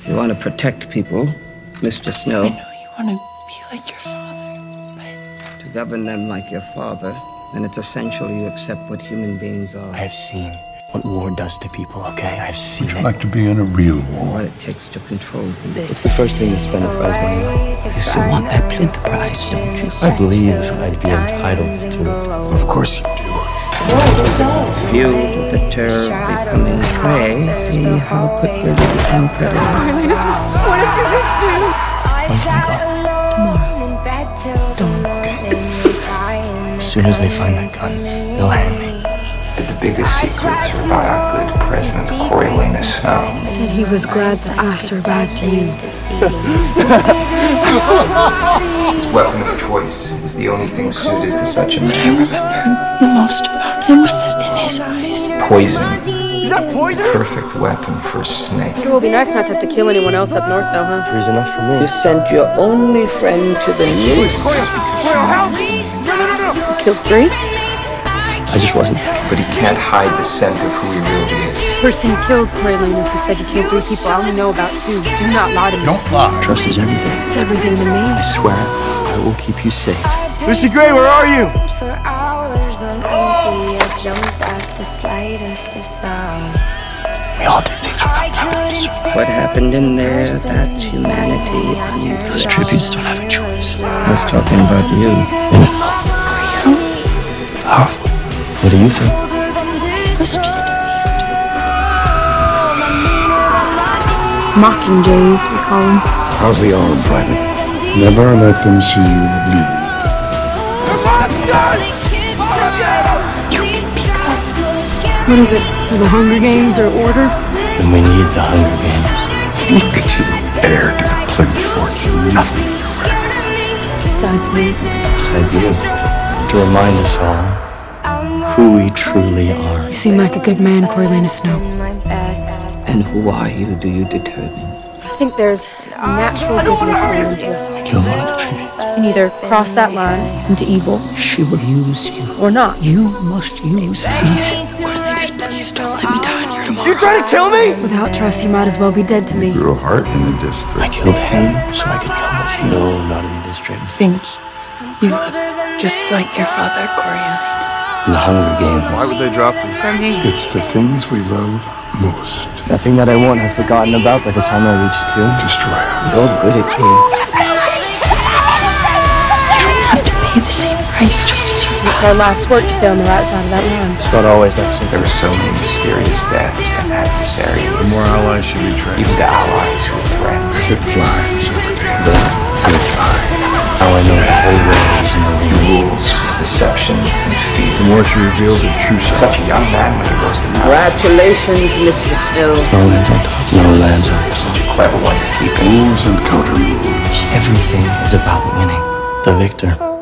You want to protect people, Mr. Snow. I know you want to be like your father, but... To govern them like your father, then it's essential you accept what human beings are. I have seen what war does to people, okay? I've seen it. Would you like to be in a real war? What it takes to control people. What's the first thing you spend a prize money on? You still want that plinth prize, don't you? I believe I'd be entitled to it. Of course you do. Few to the terror of becoming prey. See how quickly they become predators. Coriolanus, what did you just do? Tomorrow. Don't. Okay. As soon as they find that gun, they'll hang me. The biggest secrets are about our good President Coriolanus. Said he was glad that I survived you. His weapon of choice is the only thing suited to such a man. What I remember the most about him was that in his eyes... Poison. Is that poison? Perfect weapon for a snake. It will be nice not to have to kill anyone else up north, though, huh? There's enough for me. You sent your only friend to the news. You killed 3? I just wasn't. But he can't hide the scent of who he really is. The person who killed Coriolanus has said you killed 3 people. I only know about 2. Do not lie to me. Don't lie. Trust is everything. It's everything to me. I swear I will keep you safe. Mr. Gray, where are you? For hours on empty, I jumped at the slightest of sounds. We all do things without having to survive. What happened in there, that's humanity. Those tributes don't have a choice. I was talking about you. Powerful. What do you think? was just... Mockingjays, we call them. How's the arm, Private? Never let them see you bleed. What is it? For the Hunger Games or Order? And we need the Hunger Games. Look at you, heir to the plenty fortune. Nothing in your record. Besides me. Besides you. To remind us all who we truly are. You seem like a good man, Coriolanus Snow. And who are you, do you determine? I think there's a natural goodness born into us. Kill one of the trees. You can either cross that line into evil, She will use you. or not. You must use. Please. Coriolanus, please don't let me die in here tomorrow. You trying to kill me? Without trust, you might as well be dead to me. You're a heart in the district. I killed him so I could come with you. No, not in the district. think you look just like your father, Coriolanus. In the Hunger Games. Why would they drop you? From me. It's the things we love most. Nothing that I won't have forgotten about by the time I reach 2. Destroy us. You're good at games. You don't have to pay the same price just to survive. It's our life's work to stay on the right side of that line. It's not always that simple. There were so many mysterious deaths to adversaries, The more allies you betray. even to allies who were threats. It flies every day. Now I know the whole world is in the He rules with deception and fear. The more she reveals her true self. Such a young man when he rose to power. Congratulations, Mr. Snow. Snow lands on top. Snow lands on top. Such a clever one to keep it. Rules and counter rules. Everything is about winning. The victor